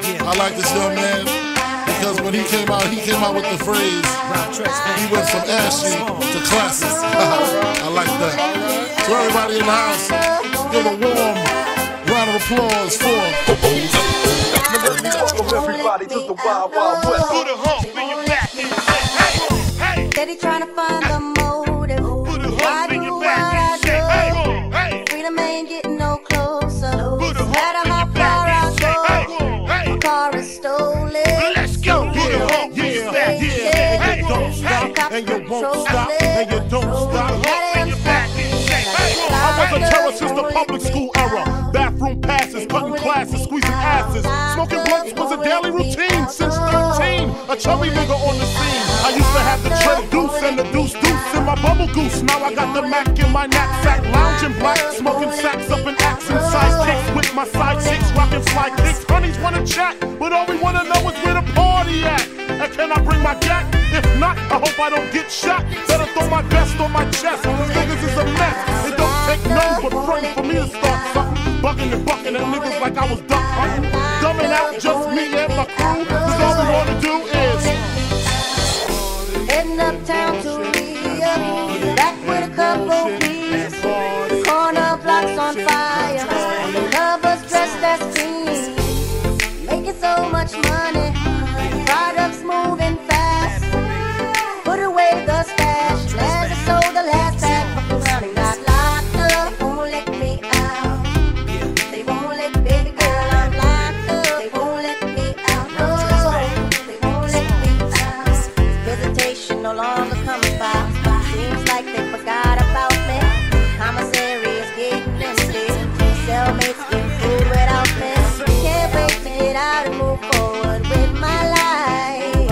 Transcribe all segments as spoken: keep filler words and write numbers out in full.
I like this young man because when he came out, he came out with the phrase, he went from ashy to classic. I like that. So everybody in the house, give a warm round of applause for everybody to the Wild Wild West. Put a hump in your back and say, hey, hey. Steady trying to find the motive. Put a Why hump in do your what back I and say, hey, do? hey. Freedom ain't getting no closer. Put a No matter hump in how your far back I and say, hey, go, hey. my car is stolen. Let's go. Put a hump in your back and say, hey, and you don't stop, and you won't stop, and you don't stop. hump in your back and say, hey, I was a terror since the public school era. Bathroom passes, cutting classes, squeezing asses. Smoking blunts was a daily routine since thirteen. A chubby nigga on the scene. I used to have the Trey Deuce and the Deuce Deuce in my bubble goose. Now I got the Mac in my knapsack, lounging black, smoking sacks up in accent sidekicks with my side chicks, rocking fly kicks. Honeys wanna chat, but all we wanna know is where the party at. And can I bring my gat? If not, I hope I don't get shot. Better throw my vest on my chest. Cause niggas is a mess. It don't take none but front for me to start something. Bucking and bucking at niggas like I was duck hunting. Dumbing out just me and my crew. Cause all we wanna do is Heading uptown to Rio, back with a couple keys. Corner blocks on fire, lovers dressed as teens. Making so much money, products moving fast. Put away the stash, as I sold the last pack. Fucked around and got locked up, won't let me out. They won't let baby girl, I'm locked up. They won't let me out, no. They won't let me out. Visitation no longer comes by. Seems like they forgot about me. Commissary is getting empty. Cellmates getting food without me. Can't wait to get out and move forward with my life.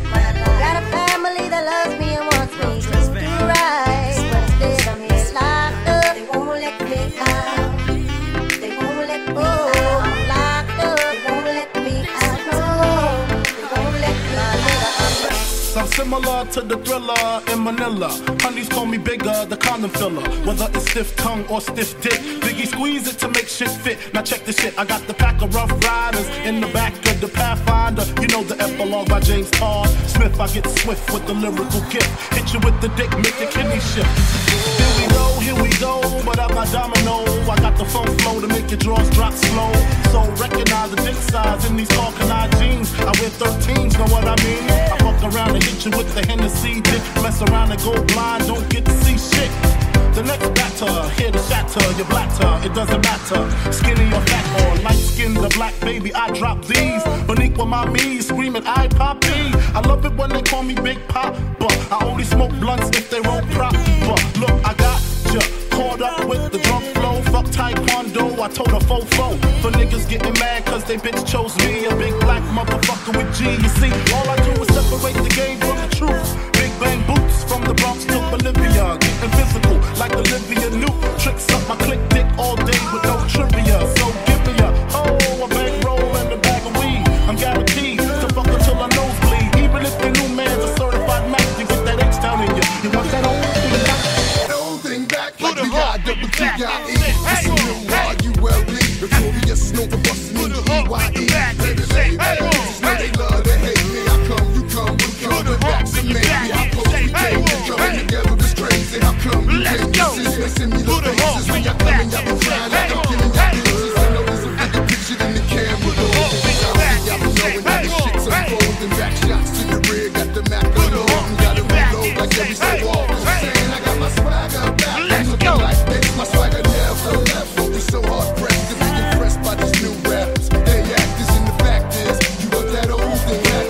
Got a family that loves me and wants me to do right. But instead I'm here locked up. They won't let me out. They won't let me out. I'm locked up. They won't let me out. No, they won't let me out. I'm similar to the Thriller in Manila. Honeys call me bigger, the condom filler. Whether it's stiff tongue or stiff dick, Biggie squeeze it to make shit fit. Now check this shit, I got the pack of Rough Riders in the back of the Pathfinder. You know the epilogue by James Todd Smith. I get swift with the lyrical gift. Hit you with the dick, make your kidney shift. Here we go, here we go, but I'm not domino. I got the funk flow to make your drawers drop slow. So recognize the dick size in these Falcon jeans. I wear thirteens, know what I mean? I fuck around and hit you with the Hennessy dick. Mess around and go blind, don't get to see shit. The next batter, here to shatter your blatter, it doesn't matter. Skinny or fat or light skinned or black, baby, I drop these. Beneath with my me, screaming, I poppy. I love it when they call me Big Pop, but I only smoke blunts if they roll prop. But look, I got ya caught up with the drunk flow. Fuck taekwondo, I told a fofo. For niggas getting mad cause they bitch chose me. A big black motherfucker with G. You see, all I do is separate the game from the truth. Big bang boots from the Bronx to Bolivia. Getting physical like Olivia Newt. Tricks up my click dick all day with no trivia. So give me a oh, a bang roll and a bag of weed. I'm guaranteed to fuck until I nosebleed. Even if the new man's a certified Mac, you get that H down in you. You want that old thing back? That old thing back like the I double T I E. It's a new R U L E. Notorious Nova bustin' in the E Y E. Baby, baby, bitches know they love to hate me. I come, you come, we come, the backs of me. How close we came, coming together was crazy. How come you can't see me? Send me the faces when y'all coming, y'all been trying like I'm killing y'all bitches. I know there's a bigger picture than the camera roll. Y'all been knowing how this shit's unfolding. Back shots to the rear, got the Mac on the arm. Gotta reload like every so often. Saying I got my swagger back. I'm looking like this, my swagger never left. Focus so hard pressed to be impressed by these new rappers. They actors and the fact is, you want that old thing back.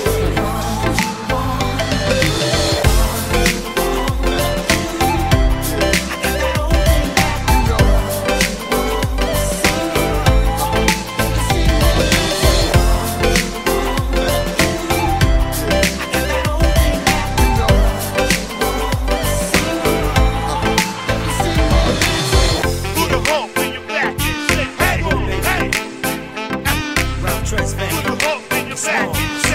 Put a hump in your back.